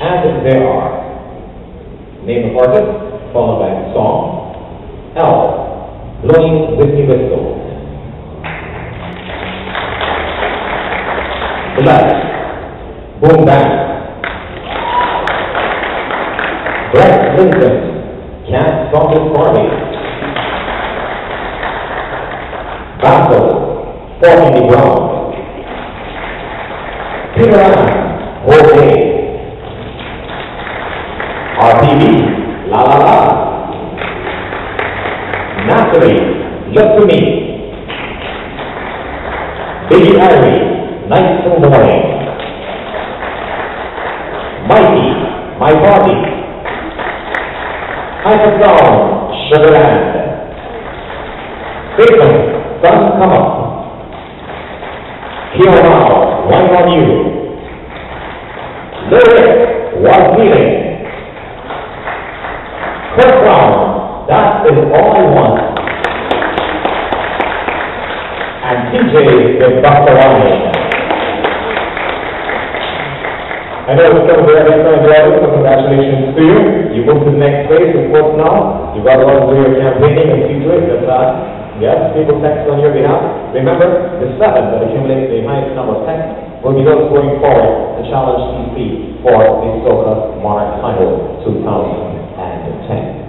And there are name of artist, followed by the song, L, Blowing Whiskey Whistle. Black, Boom Bang. Brett Vincent, Can't Stop This Party. Basso, Fork in the Ground. Peter Allen, Whole Day. RTV, La La La. Natalie, Look to Me. Baby Irie, Night till Morning. Mikey, My Party. Hypersound, Sugarland. Bateman, Sun Come Up. Here Now, Wine on You. Lyric, Was Healing. Chris Brown, That Is All I Want. And TJ with Dr. Wine. I know it's some very excellent drivers, so congratulations to you. You move to the next phase, of course, now. You've got a lot to do your campaigning and see to it that, yes, people text on your behalf. Remember, the 7 that accumulates the highest number of texts will be those going forward to challenge CC for the Soca Monarch Title 2010.